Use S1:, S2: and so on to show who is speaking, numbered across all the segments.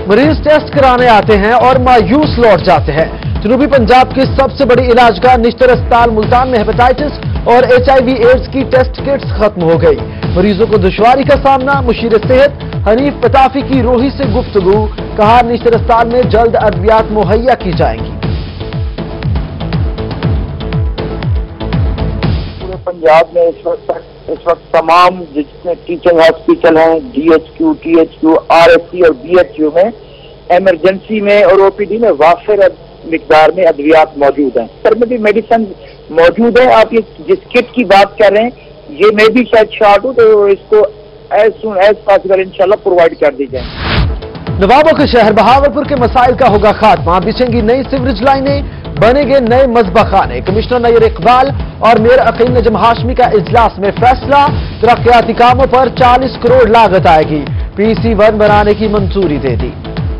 S1: मरीज टेस्ट कराने आते हैं और मायूस लौट जाते हैं। जनूबी पंजाब की सबसे बड़ी इलाजगाह निश्तर अस्पताल मुल्तान में हेपेटाइटिस और HIV एड्स की टेस्ट किट्स खत्म हो गई। मरीजों को दुश्वारी का सामना। मुशीर सेहत हनीफ पताफी की रोही से गुफ्तगू, कहा निश्तर अस्पताल में जल्द अद्वियात मुहैया की जाएंगी।
S2: पूरे पंजाब में इस वक्त तमाम जितने टीचिंग हॉस्पिटल हैं, DHQ, THQ, RSC और BHU में इमरजेंसी में और OPD में वाफिर मिकदार में अद्वियात मौजूद हैं। सर में भी मेडिसिन मौजूद है। आप ये जिस किट की बात कर रहे हैं, ये मैं भी शायद शॉर्ट हूँ, तो इसको एज सून एज पॉसिबल इंशाल्लाह प्रोवाइड कर दी जाए।
S1: नवाबों के शहर बहावलपुर के मसाइल का होगा खात्मा। बिछेंगी नई सीवरेज लाइनें, बनेंगे नए मजबा खाने। कमिश्नर नैयर इकबाल और मेयर अकील नजम हाशमी का इजलास में फैसला। तरक्याती कामों पर 40 करोड़ लागत आएगी। PC1 बनाने की मंजूरी दे दी।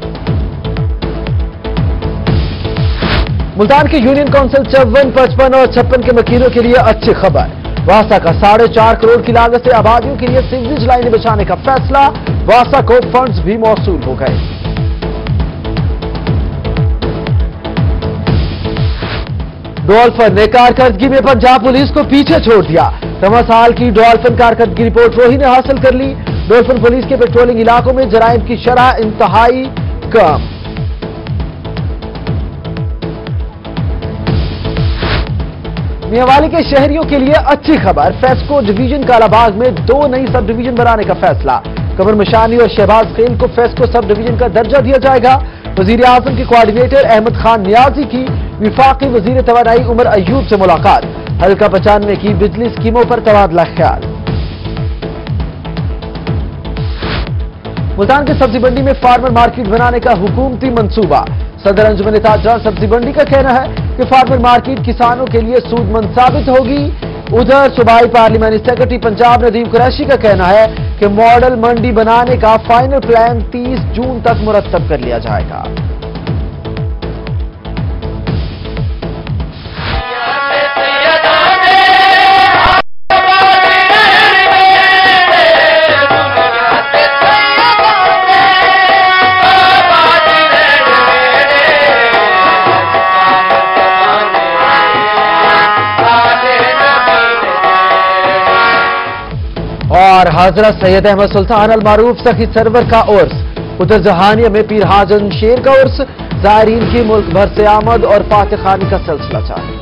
S1: मुल्तान के यूनियन काउंसिल 54, 55 और 56 के मकीनों के लिए अच्छी खबर। वासा का 4.5 करोड़ की लागत से आबादियों के लिए सीवरेज लाइनें बिछाने का फैसला। वासा को फंड्स भी मौसूल हो गए। डॉल्फिन ने कारकर्दगी में पंजाब पुलिस को पीछे छोड़ दिया। 9 साल की डॉल्फिन कारकर्दगी रिपोर्ट रोही ने हासिल कर ली। डॉल्फिन पुलिस के पेट्रोलिंग इलाकों में जराइम की शरह इंतहाई कम। मियांवाली के शहरियों के लिए अच्छी खबर। फेस्को डिवीजन कालाबाग में 2 नई सब डिवीजन बनाने का फैसला। कमर मशानी और शहबाज खेल को फेस्को सब डिवीजन का दर्जा दिया जाएगा। वजीर आजम के कोऑर्डिनेटर अहमद खान नियाजी की विफाकी वजीर तवानाई उमर अयूब से मुलाकात। हल्का 95 की बिजली स्कीमों पर तबादला ख्याल। मुल्तान के सब्जी मंडी में फार्मर मार्केट बनाने का हुकूमती मंसूबा। सदर अंजुमन ताजरान सब्जी मंडी का कहना है कि फार्मर मार्केट किसानों के लिए सूदमंद साबित होगी। उधर सूबाई पार्लियामेंट्री सेक्रेटरी पंजाब नदीम कुरैशी का कहना है कि मॉडल मंडी बनाने का फाइनल प्लान 30 जून तक मुरतब कर लिया जाएगा। और हजरत सैयद अहमद सुल्तान अल मारूफ सखी सरवर का उर्स। उधर जहानिया में पीर हाजन शेर का उर्स। ज़ायरीन की मुल्क भर से आमद और फातिह खानी का सिलसिला जारी।